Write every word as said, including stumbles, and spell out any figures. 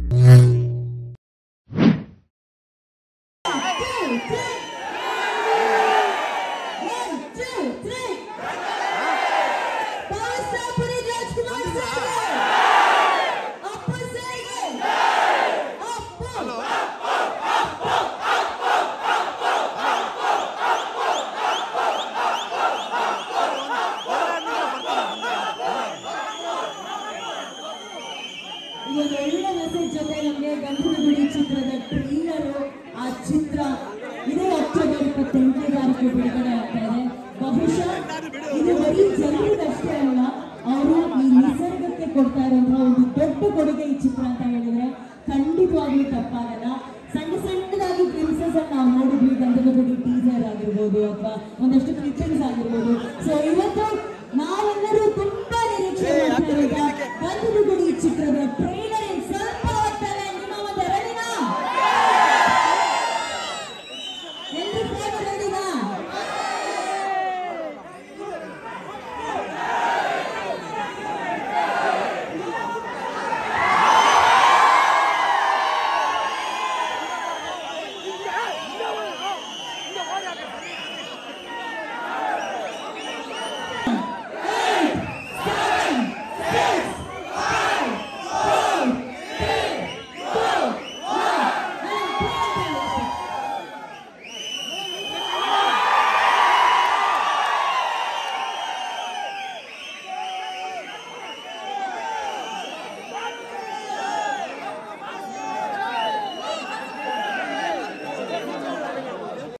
ಗಂಧದಗುಡಿ ಚಿತ್ರದ ಟ್ರೈಲರ್ ಆ ಚಿತ್ರ ಇದೇ ಅಕ್ಟೋಬರ್ ಇಪ್ಪತ್ತೆಂಟನೇ ತಾರೀಕು ಬಿಡುಗಡೆ ಆಗ್ತಾ ಇದೆ. ಬಹುಶಃ ಇದು ಬರೀ ಜನರಿಗಷ್ಟೇ ಅಲ್ಲ, ಅವರು ಈ ನಿಸರ್ಗಕ್ಕೆ ಕೊಡ್ತಾ ಇರುವಂತಹ ಒಂದು ದೊಡ್ಡ ಕೊಡುಗೆ ಈ ಚಿತ್ರ ಅಂತ ಹೇಳಿದ್ರೆ ಖಂಡಿತವಾಗ್ಲೂ ತಪ್ಪಾಗಲ್ಲ. ಸಣ್ಣ ಸಣ್ಣದಾಗಿ ಕ್ಲಿಪ್ಸಸ್ ನಾವು ನೋಡಿದ್ವಿ, ಗಂಧದಗುಡಿ ಟೀಸರ್ ಆಗಿರ್ಬೋದು ಅಥವಾ ಒಂದಷ್ಟು ಕ್ಲಿಪ್ಪಿಂಗ್ಸ್ ಆಗಿರ್ಬೋದು. ಸೊ ಇವತ್ತು